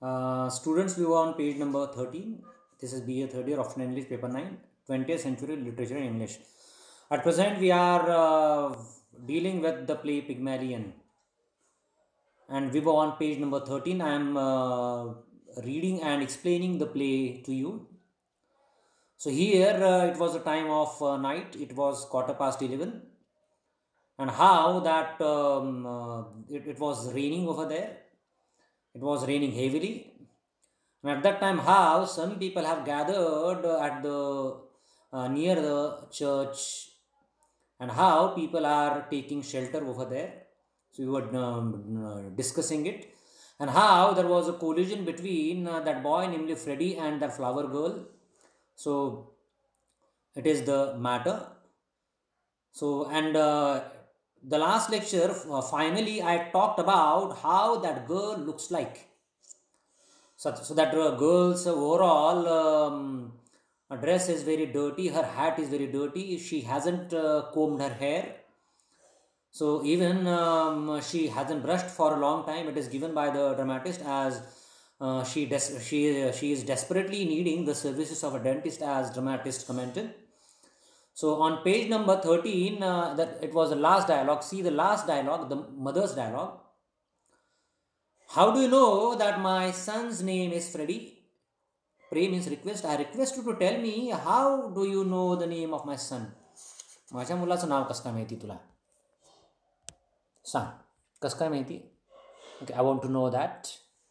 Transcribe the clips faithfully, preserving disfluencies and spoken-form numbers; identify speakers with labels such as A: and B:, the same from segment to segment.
A: Uh, students, we were on page number thirteen. This is B A third year of English, paper nine, twentieth century literature in English. At present, we are uh, dealing with the play Pygmalion. And we were on page number thirteen. I am uh, reading and explaining the play to you. So, here uh, it was a time of uh, night, it was quarter past eleven. And how that um, uh, it, it was raining over there. It was raining heavily. And at that time, how some people have gathered at the uh, near the church, and how people are taking shelter over there. So we were um, uh, discussing it, and how there was a collision between uh, that boy, namely Freddy, and that flower girl. So it is the matter. So and uh, the last lecture, uh, finally, I talked about how that girl looks like. So, so that uh, girl's overall um, dress is very dirty, her hat is very dirty, she hasn't uh, combed her hair. So even um, she hasn't brushed for a long time. It is given by the dramatist as uh, she, des- she, she is desperately needing the services of a dentist, as dramatist commented. So on page number thirteen, uh, that it was the last dialogue. See the last dialogue, the mother's dialogue. How do you know that my son's name is Freddy? Pray means request. I request you to tell me, how do you know the name of my son? माझ्या मुलाचं नाव कसं काय माहिती तुला? सांग, कसं काय माहिती? Okay, I want to know that.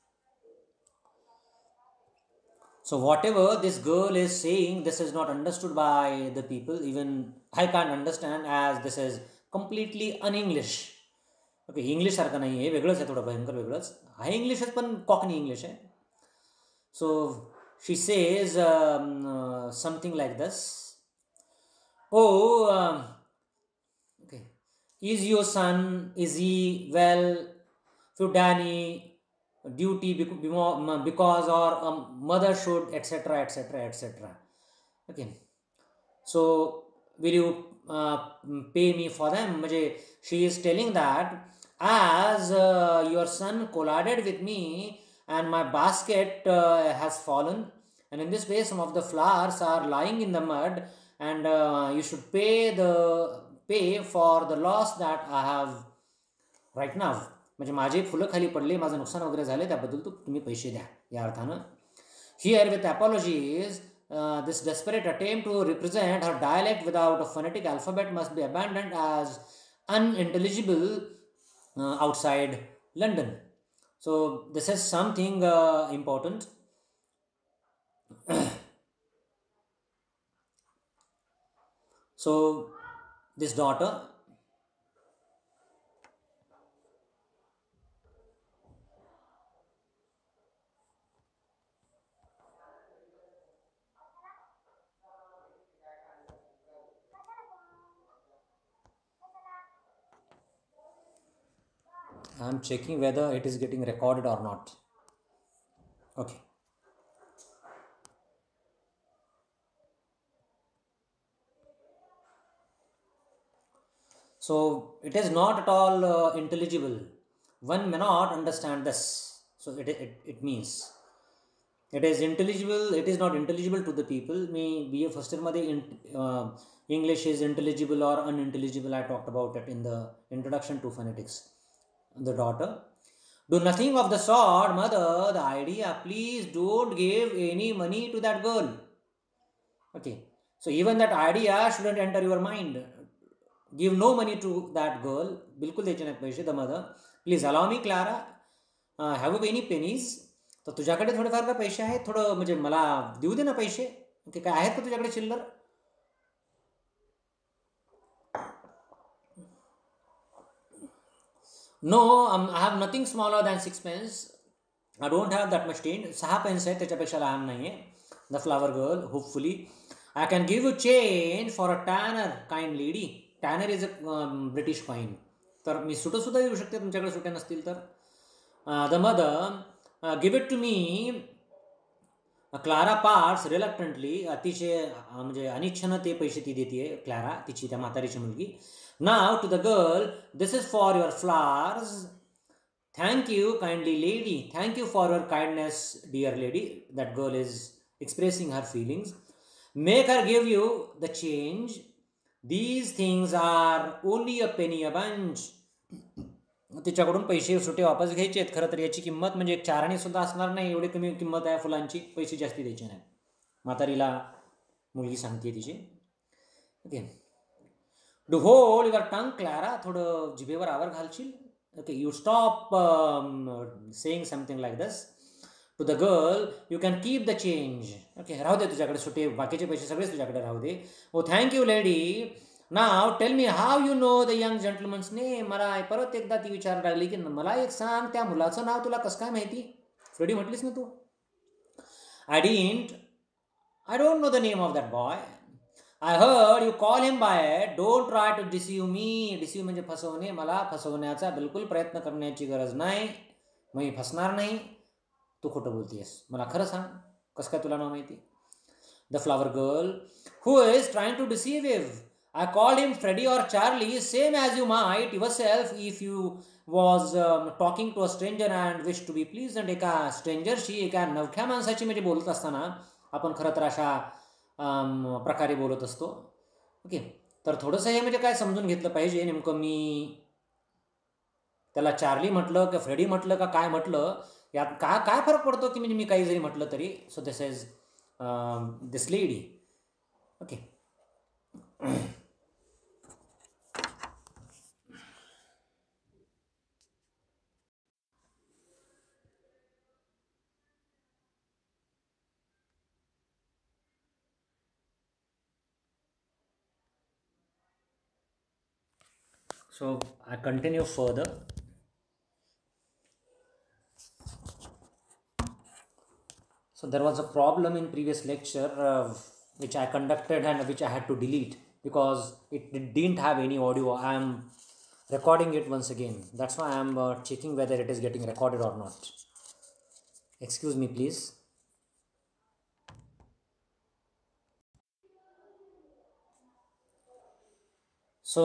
A: So whatever this girl is saying, this is not understood by the people. Even I can't understand, as this is completely un-English. Okay, English सारखं नाही आहे, वेगळंच आहे, थोडं भयंकर वेगळंच आहे. इंग्लिशच पण कॉकनी इंग्लिश आहे. So she says something like this. Oh okay, is your son, is he well, फ्युडानी duty because or um, mother should, etc, etc, etc. Okay, so will you uh, pay me for them? She is telling that as uh, your son collided with me and my basket uh, has fallen, and in this way some of the flowers are lying in the mud, and uh, you should pay the pay for the loss that I have right now. म्हणजे माझे फुलं खाली पडले, माझं नुकसान वगैरे झाले, त्याबद्दल तू तुम्ही पैसे द्या, या अर्थानं. Here with apologies, uh, this desperate attempt to represent her dialect without a phonetic alphabet must be abandoned as unintelligible uh, outside London. So this is something uh, important. So this daughter, I am checking whether it is getting recorded or not. Okay. So it is not at all uh, intelligible. One may not understand this. So it, it, it means it is intelligible, it is not intelligible to the people. Me B A first year madhe uh, English is intelligible or unintelligible. I talked about it in the introduction to phonetics. The daughter, do nothing of the sort, mother. The idea, please don't give any money to that girl. Okay, so even that idea shouldn't enter your mind. Give no money to that girl. बिल्कुल द्यायचे नाहीत पैसे. The mother, please allow me, Clara, uh, have you any pennies? तर तुझ्याकडे थोडेफार का पैसे आहेत? थोडं म्हणजे मला देऊ दे ना पैसे. ओके, काय आहेत का तुझ्याकडे चिल्लर? No, um, I have nothing smaller than six pence. I don't have that much change. सहा पेन्स आहे, त्याच्यापेक्षा लहान नाही आहे. The flower girl, hopefully. I can give you change for a tanner, kind lady. Tanner is a um, British coin. तर मी सुटं सुद्धा देऊ शकते तुमच्याकडे सुट्या नसतील तर. The mother, uh, give it to me. Clara parts reluctantly, अतिशय म्हणजे अनिच्छेनं ते पैसे ती देते क्लारा, तिची त्या म्हातारीची मुलगी. Now to the girl, this is for your flowers. Thank you, kindly lady. Thank you for your kindness, dear lady. That girl is expressing her feelings. Make her give you the change. These things are only a penny a bunch. तिच्याकडून पैसे सुटे वापस घ्यायचे आहेत. खरं तर याची किंमत म्हणजे एक चाराणी सुद्धा असणार नाही, एवढी कमी किंमत आहे फुलांची. पैसे जास्ती द्यायचे नाही. म्हातारीला मुलगी सांगते तिची. Okay, do hold your tongue Clara. थोडं जिभेवर आवर घालशील. Okay, you stop um, saying something like this to the girl. You can keep the change. Okay, राहू दे तुझ्याकडे सुटे, बाकीचे पैसे सगळेच तुझ्याकडे राहू दे. Oh, thank you lady. Now tell me how you know the young gentleman's name. मला परत एकदा ती विचार लागली की मला एक सांग, त्या मुलाचं नाव तुला कसं काय माहिती? फ्रेडी म्हटलीस ना तू. I didn't. I don't know the name of that boy. I heard you call him by it. Don't try to deceive me. Deceive म्हणजे फसवणे. मला फसवण्याचा बिलकुल प्रयत्न करण्याची गरज नाही. मी फसणार नाही. तू खोटं बोलतेस. मला खरं सांग, कसं काय तुला नाव माहिती? The flower girl. Who is trying to deceive you? I called him Freddy or Charlie, same as you might yourself if you was um, talking to a stranger and wish to be pleasant. एका स्ट्रेंजरशी, एका नवख्या माणसाची म्हणजे बोलत असताना आपण खरं तर अशा प्रकारे बोलत असतो. ओके, तर थोडंसं हे म्हणजे काय समजून घेतलं पाहिजे. नेमकं मी त्याला चार्ली म्हटलं का फ्रेडी म्हटलं का काय म्हटलं, यात काय काय फरक पडतो की म्हणजे मी काही जरी म्हटलं तरी. So this is this lady. Okay, so I continue further. So there was a problem in previous lecture uh, which I conducted and which I had to delete because it, it didn't have any audio. I am recording it once again. That's why I am uh, checking whether it is getting recorded or not. Excuse me please. So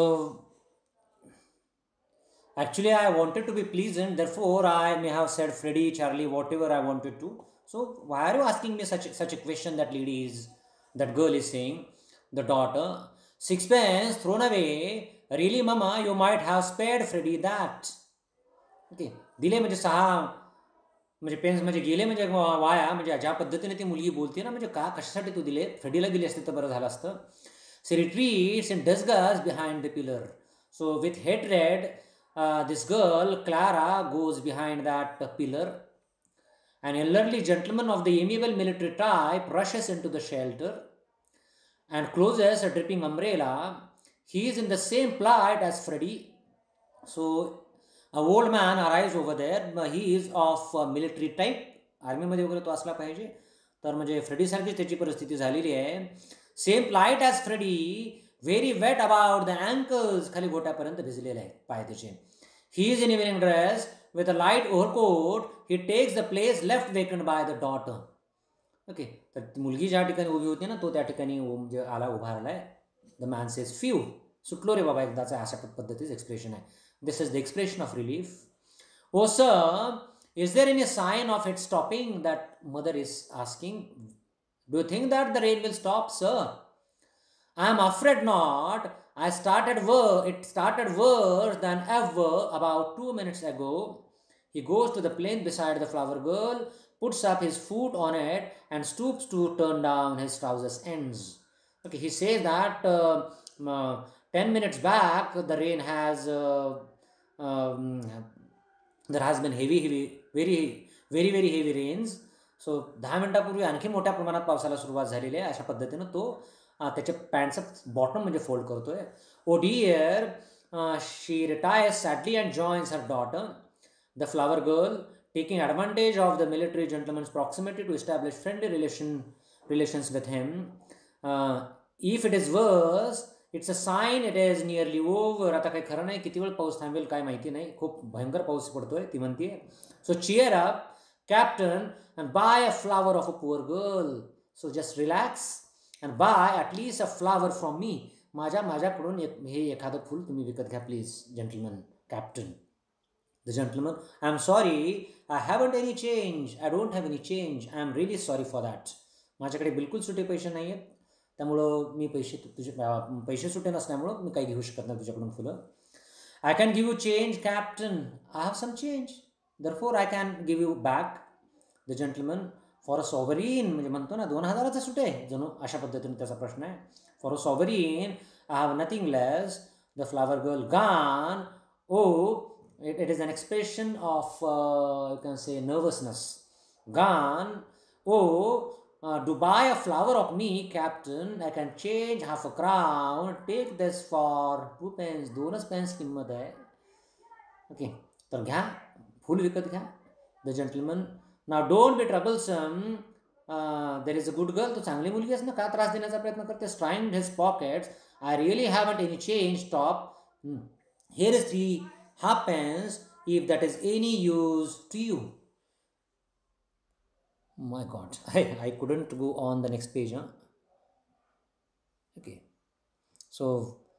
A: actually I wanted to be pleasant, therefore I may have said Freddy, Charlie, whatever I wanted to. So why are you asking me such a, such a question? That lady is, that girl is saying, the daughter, sixpence thrown away. Really mama, you might have spared Freddy that. Okay, दिले म्हणजे सहा म्हणजे pens म्हणजे गेले म्हणजे via. म्हणजे ज्या पद्धतीने ती मुलगी बोलते ना, म्हणजे का कशासाठी तू दिले? फ्रेडीला दिले असते तर बरं झालं असतं. She retreats in disgust behind the pillar. So with hatred, uh, this girl Clara goes behind that pillar. An elderly gentleman of the amiable military type rushes into the shelter and closes a dripping umbrella. He is in the same plight as Freddy. So a old man arrives over there. He is of military type. आर्मीमध्ये वगैरे तो असला पाहिजे. तर म्हणजे Freddy सारखी त्याची परिस्थिती झालेली आहे. Same plight as Freddy. Very wet about the ankles. खाली गोट्यापर्यंत भिजलेले आहेत पाय त्याचे. He is in evening dress with a light overcoat. He takes the place left vacant by the daughter. Okay, तर मुलगी ज्या ठिकाणी उभी होती ना, तो त्या ठिकाणी म्हणजे आला, उभा राहिलाय. द मॅन सेज फ्यू, सुटलो रे बाबा एकदाचा, अशा पद्धतीचं एक्सप्रेशन आहे. This is the expression of relief. Oh sir, is there any sign of it stopping? That mother is asking. Do you think that the rain will stop sir? I am afraid not. I started wor- it started worse than ever about two minutes ago. He goes to the plane beside the flower girl, puts up his foot on it, and stoops to turn down his trousers ends. Okay, he says that uh, uh, ten minutes back the rain has uh, um, there has been heavy, heavy, very, very, very heavy rains. So दहा मिनिटापूर्वी आणखी मोठ्या प्रमाणात पावसाला सुरुवात झालेली आहे. अशा पद्धतीनं तो त्याच्या पॅन्टचं बॉटम म्हणजे फोल्ड करतोय. Oh dear, she retires sadly and joins her daughter. The flower girl, taking advantage of the military gentleman's proximity to establish friendly relation relations with him. Uh, if it is worse, it's a sign it is nearly over. आता काही खरं नाही, किती वेळ पाऊस थांबेल काय माहिती नाही, खूप भयंकर पाऊस पडतोय, ती म्हणते. So cheer up, captain, and buy a flower of a poor girl. So just relax and buy at least a flower from me. माझ्या माझ्याकडून एक हे एखादं फूल तुम्ही विकत घ्या please, gentleman, captain. The gentleman, I'm sorry, I haven't any change. I don't have any change. I'm really sorry for that. माझ्याकडे बिलकुल सुटे पैसे नाही आहेत, त्यामुळं मी पैसे तुझे पैसे सुटे नसल्यामुळं मी काही घेऊ शकत नाही तुझ्याकडून फुलं. I can give you change, Captain. I have some change. Therefore, I can give you back. The gentleman, for a sovereign, म्हणजे म्हणतो ना दोन हजाराचं सुटे जणू अशा पद्धतीने त्याचा प्रश्न आहे. For a sovereign, I have nothing less. The flower girl, gone. Oh, it, it is an expression of, uh, you can say, nervousness. Gone. Oh, uh, to buy a flower of me, Captain, I can change half a crown. Take this for two pence. दोनच pence किंमत आहे. Okay, तर घ्या, full विकत घ्या. The gentleman, now don't be troublesome. Uh, there is a good girl. तो चांगली मुलगी असं का त्रास देण्याचा प्रयत्न करते. Trying his pockets. I really haven't any change. Stop. Hmm. Here is three halfpence, if that is any use to you. My God, I, I couldn't go on the next page. Huh? Okay. So,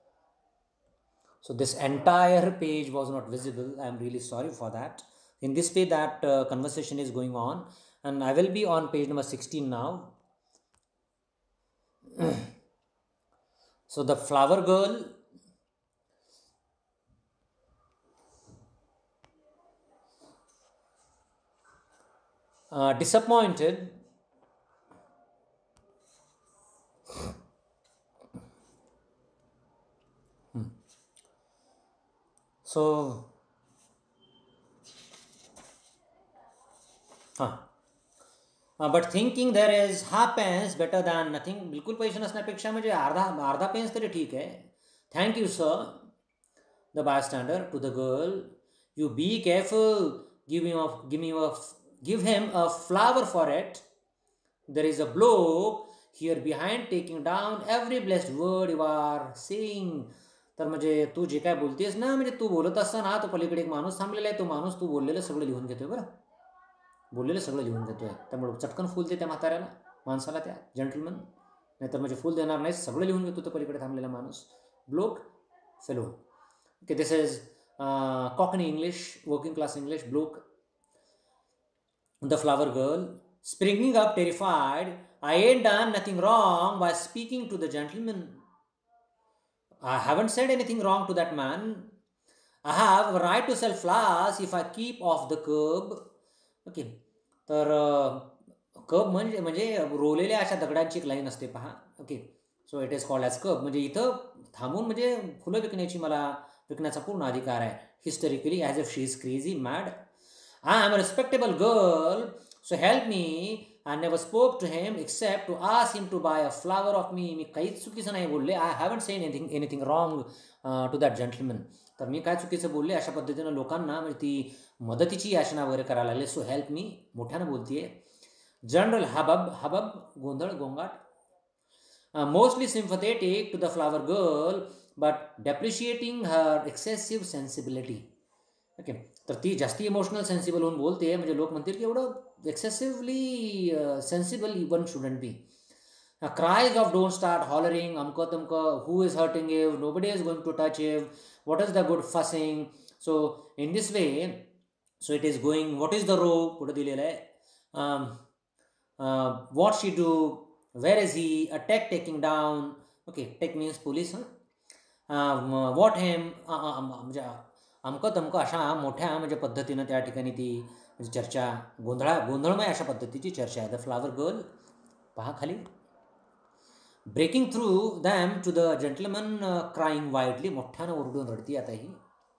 A: so this entire page was not visible. I am really sorry for that. In this way, that uh, conversation is going on, and I will be on page number sixteen now. So the flower girl, uh, disappointed, hmm. so huh. Uh, but thinking there is half pence better than nothing. बिल्कुल पैसे नसण्यापेक्षा म्हणजे अर्धा अर्धा pens तरी ठीक आहे. Thank you, sir. The bystander to the girl, you be careful. Give him a give me a give him a flower for it. There is a bloke here behind taking down every blessed word you are saying. तर म्हणजे तू जे काय बोलतेस ना, म्हणजे तू बोलत असताना तो पलीकडे एक माणूस थांबलेला आहे. तो माणूस तू बोललेलं सगळं लिहून घेतोय. बरं, बोललेलं सगळं लिहून घेतोय. त्यामुळे चटकन फुल दे त्या म्हाताऱ्याला, माणसाला, त्या जेंटलमन. नाहीतर म्हणजे फुल देणार नाही, सगळं लिहून घेतो तो पलीकडे थांबलेला माणूस. Bloke, fellow. Okay, this is Cockney English, working class English. Bloke. The flower girl, springing up terrified, I ain't done nothing wrong by speaking to the gentleman. I haven't said anything wrong to that man. I have a right to sell flowers if I keep off the curb. Okay, तर curb म्हणजे म्हणजे रोलेल्या अशा दगडांची एक line असते पहा. Okay, so it is called as curb. म्हणजे इथं थांबून म्हणजे फुलं विकण्याची मला विकण्याचा पूर्ण अधिकार आहे. Historically as if she is crazy mad. I am a respectable girl, so help me. I never spoke to him except to ask him to buy a flower off me. मी काहीच चुकीचं नाही बोलले. I haven't said anything anything wrong to that gentleman. तर मी काय चुकीचं बोलले अशा पद्धतीनं लोकांना म्हणजे ती मदतीची याचना वगैरे करायला लागले. सो हेल्प मी, मोठ्यानं बोलतीये. जनरल हबब, हबब गोंधळ गोंगाट. Mostly sympathetic to the flower girl but depreciating her excessive sensibility. Okay, तर ती जास्ती इमोशनल सेन्सिबल होऊन बोलते. म्हणजे लोक म्हणतील की एवढं excessively sensible one shouldn't be. Cries of don't start hollering, अमकं तमकं, who is hurting her, nobody is going to touch her, what is the good fussing. So in this way, so it is going, what is the row, पुढे दिलेलं आहे. um, uh, what she do, where is he, a tech taking down. Okay, tech means police. huh? um, what him, म्हणजे अमकं तमकं अशा मोठ्या म्हणजे पद्धतीनं त्या ठिकाणी ती म्हणजे चर्चा गोंधळा गोंधळमय अशा पद्धतीची चर्चा आहे. द फ्लावर गर्ल, पहा खाली. Breaking through them to the gentleman crying wildly. मोठ्यानं ओरडून रडती आता ही.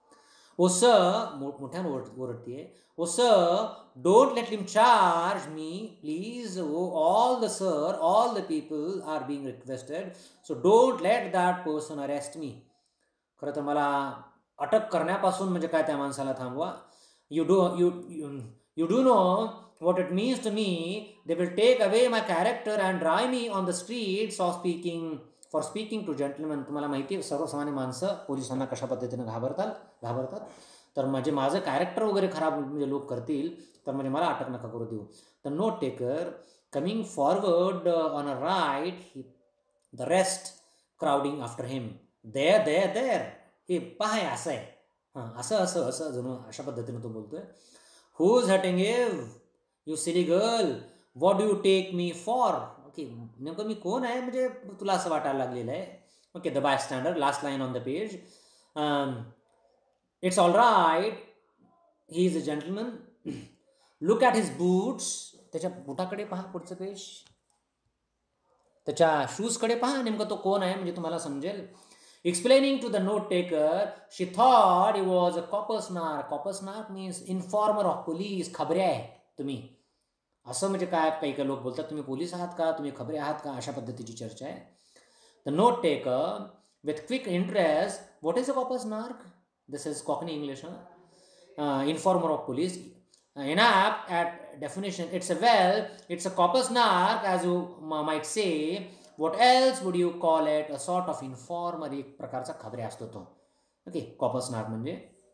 A: ओ सर, मोठ्यानं ओरडतीये. Oh sir, don't let him charge me please. Oh all the sir, all the people are being requested, so don't let that person arrest me. खरं तर मला अटक करण्यापासून म्हणजे काय त्या माणसाला थांबवा. You do you you do know what it means to me. They will take away my character and drive me on the streets of speaking for speaking to gentlemen. तुम्हाला माहिती आहे सर्वसामान्य माणसं पोलिसांना कशा पद्धतीने घाबरतात घाबरतात तर म्हणजे माझं कॅरेक्टर वगैरे खराब म्हणजे लोक करतील तर म्हणजे मला अटक नका करू देऊ. The note taker coming forward on a right, the rest crowding after him. There there there. हे पहा असं आहे. हां, असं असं असं जणू अशा पद्धतीनं तो बोलतोय. Who is hurting her you silly girl, what do you take me for. Okay, नेमकं मी कोण आहे म्हणजे तुला असं वाटायला लागलेलं आहे. Okay, the bystander, last line on the page. It's all right, he is a gentleman. Look at his boots, त्याच्या बुटाकडे पहा, पुढचं पेज. त्याच्या शूजकडे पहा, नेमकं तो कोण आहे म्हणजे तुम्हाला समजेल. Explaining to the note taker, she thought he was a copper's nark. Copper's nark means informer of police, खबरे आहे तुम्ही. असं म्हणजे काय, काही काही लोक बोलतात तुम्ही पोलीस आहात का, तुम्ही खबरे आहात का, अशा पद्धतीची चर्चा आहे. The note taker with quick interest, what is a copper's nark. This is Cockney English. Informer of police. Uh, inapt at definition, it's a well, it's a coppersnark, as you m- might say. What else would you call it? A sort of informer, एक प्रकारचा खबरे असतो तो. Okay, copper's nark म्हणजे.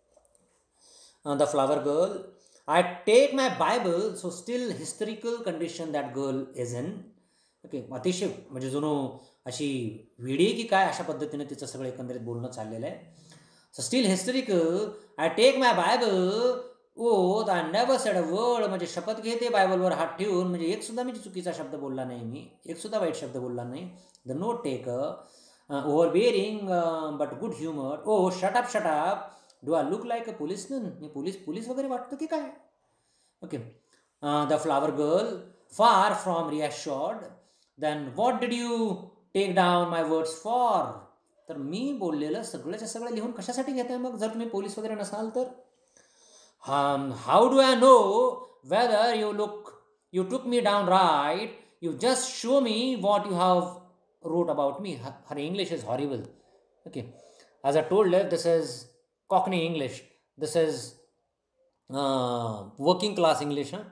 A: The flower girl, I take my Bible, so still historical condition that girl is in. Okay, अतिशय म्हणजे जुनो अशी वेडी की काय अशा पद्धतीने तिचं सगळं एकंदरीत बोलणं चाललेलं आहे. So still historical, I take my Bible, oh I never said a word, म्हणजे शपथ घेते बायबलवर हात ठेवून, म्हणजे एक सुद्धा मी चुकीचा शब्द बोलला नाही, मी एक सुद्धा वाईट शब्द बोलला नाही. The note taker, over bearing but good humour, oh shut up shut up, do I look like a policeman, मी पोलीस पोलीस वगैरे वाटतं की काय. Okay, the flower girl, far from reassured, then what did you take down my words for. तर मी बोललेलं सगळंच्या सगळं लिहून कशासाठी घेताय मग, जर तुम्ही पोलीस वगैरे नसाल तर. Um, how do I know whether you look you took me down right? You just show me what you have wrote about me. Her, her English is horrible. Okay, as I told her, this is Cockney English. This is uh, working class English. Huh?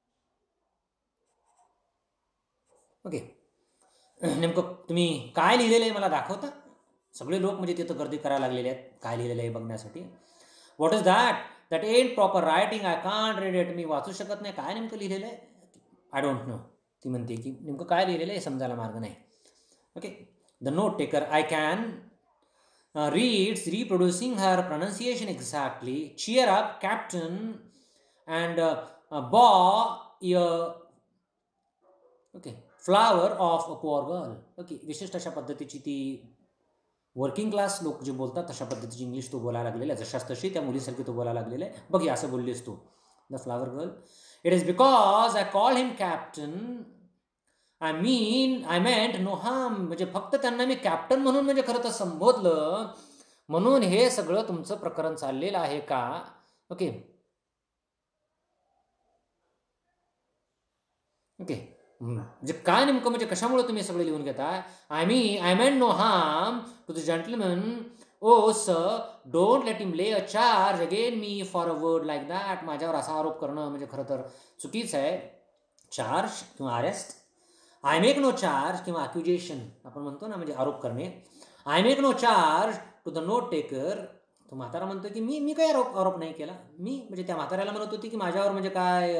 A: Okay, नेमकं तुम्ही काय लिहिलेलं आहे मला दाखवता. सगळे लोक म्हणजे तिथं गर्दी करायला लागलेले आहेत काय लिहिलेलं आहे बघण्यासाठी. What is that, that ain't proper writing, I can't read it, मी वाचू शकत नाही, काय नेमकं लिहिलेलं आहे. I don't know. ती म्हणते की नेमकं काय लिहिलेलं आहे समजायला मार्ग नाही. Okay, the note taker, I can reads reproducing her pronunciation exactly, cheer up captain and buy a. Okay, flower of a poor girl. Okay, विशिष्ट अशा पद्धतीची ती वर्किंग क्लास लोक जे बोलतात तशा पद्धतीची इंग्लिश तो बोलायला लागलेला आहे, जशाच तशी त्या मुलीसारखी तो बोलायला लागलेला आहे. बघ असं बोललीस तू. The flower girl, it is because I call him captain, I mean I meant no harm, म्हणजे फक्त त्यांना मी कॅप्टन म्हणून म्हणजे खरं तर संबोधलं म्हणून हे सगळं तुमचं प्रकरण चाललेलं आहे का. ओके ओके, म्हणजे काय नेमकं म्हणजे कशामुळे तुम्ही सगळं लिहून घेताय. I me I meant no harm to the gentleman, oh sir don't let him lay a charge again me for a word like that. माझ्यावर असा आरोप करणं म्हणजे खरं तर चुकीचं आहे. चार्ज किंवा arrest, I make no charge किंवा अक्युजेशन आपण म्हणतो ना, म्हणजे आरोप करणे. I make no charge to the note taker. तो म्हातारा म्हणतो की मी मी काही आरोप आरोप नाही केला. मी म्हणजे त्या म्हाताऱ्याला म्हणत होती की माझ्यावर म्हणजे काय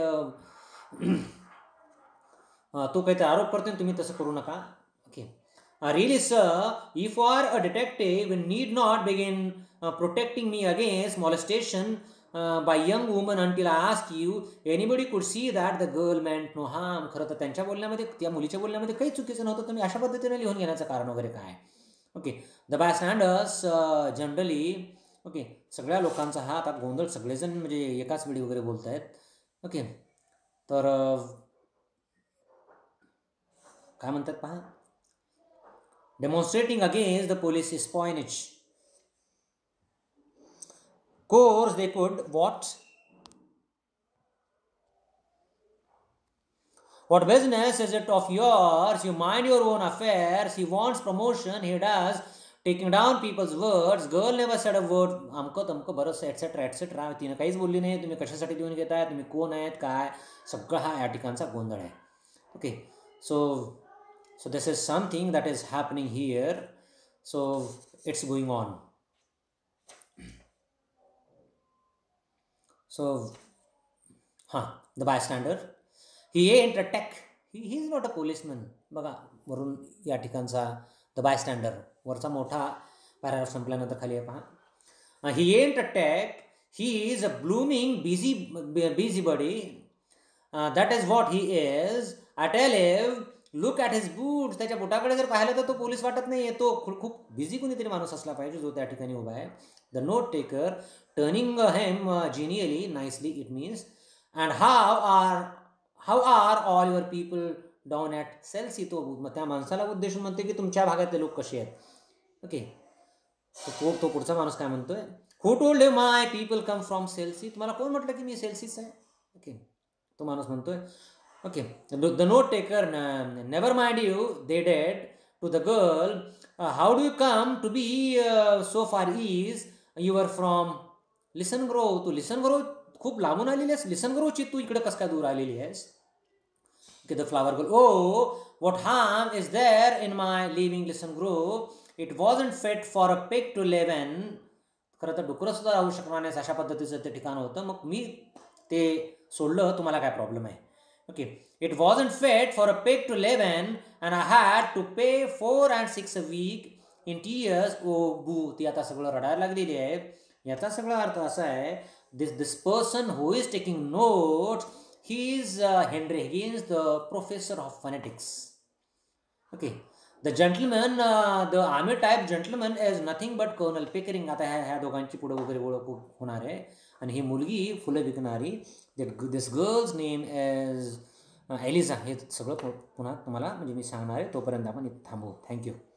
A: तो काहीतरी आरोप करतो, तुम्ही तसं करू नका. Okay, really sir, if are a detective need not begin protecting me against molestation by young woman until I ask you. Anybody could see that the girl meant no harm. खरं तर त्यांच्या बोलण्यामध्ये, त्या मुलीच्या बोलण्यामध्ये काही चुकीचं नव्हतं, तुम्ही अशा पद्धतीने लिहून घेण्याचं कारण वगैरे काय. Okay, the bystanders generally. Okay, सगळ्या लोकांचा हा आता गोंधळ, सगळेजण म्हणजे एकाच वेळी वगैरे बोलत आहेत. ओके, तर काय म्हणतात पहा, demonstrating against the police espionage. Course they could what what business is it of yours, you mind your own affairs. He wants promotion, he does, taking down people's words. Girl never said a word, अमकं तमकं बरंच etcetera etcetera. तिनं काहीच बोलली नाही. तुम्ही कशासाठी लिहून घेताय, तुम्ही कोण आहेत काय, सगळं हा या ठिकाणचा गोंधळ आहे. Okay, so so this is something that is happening here, so it's going on. So huh, the bystander, he ain't a tech, he, he is not a policeman. बघा वरून या ठिकाणचा द बायस्टँडर वरचा मोठा पॅराग्राफ संपल्यानंतर खाली आहे पहा. ही ain't a tech, he is a blooming busy busybody. Uh, that is what he is. I tell him, look at his boots. त्याच्या बुटाकडे जर पाहिलं तर तो पोलीस वाटत नाही, तो खूप बिझी कोणीतरी माणूस असला पाहिजे जो त्या ठिकाणी उभा आहे. The note taker turning him genially nicely it means, and how are how are all your people down at Selsey. तो त्या माणसाला उद्देशून म्हणते की तुमच्या भागातले लोक कसे आहेत. ओके, तो तो पुढचा माणूस काय म्हणतोय, who told you my people come from Selsey. तुम्हाला कोण म्हटलं की मी सेल्सीच आहे. ओके, तो माणूस म्हणतोय okay, the note taker never mind you they did to the girl, how do you come to be so far east, you are from Lisson Grove. तू Lisson Grove खूप लांबून आलेली आहेस, लिसन ग्रोची तू इकडे कस काय दूर आलेली आहेस. Okay, the flower girl, oh what harm is there in my leaving Lisson Grove, it wasn't fit for a pig to live in. खरं तर डुकरं सुद्धा राहू शकणार नाही अशा पद्धतीचं ते ठिकाण होतं, मग मी ते सोडलं, तुम्हाला काय प्रॉब्लेम आहे. Okay, it wasn't fit for a pig to live in and I had to pay four and six a week in tears. Oh boo, ती आता सगळं रडायला लागलेली आहे. याचा सगळा अर्थ असा आहे, this this person who is taking notes, he is Henry Higgins, the professor of phonetics. Okay, the gentleman, the army type gentleman is nothing but Colonel Pickering. आता ह्या ह्या दोघांची पुढे वगैरे ओळख होणार आहे. आणि ही मुलगी फुलं विकणारी, that this girl's name is Eliza. हे सगळं पुन्हा तुम्हाला म्हणजे मी सांगणार आहे. तोपर्यंत आपण इथं थांबवू. थँक्यू.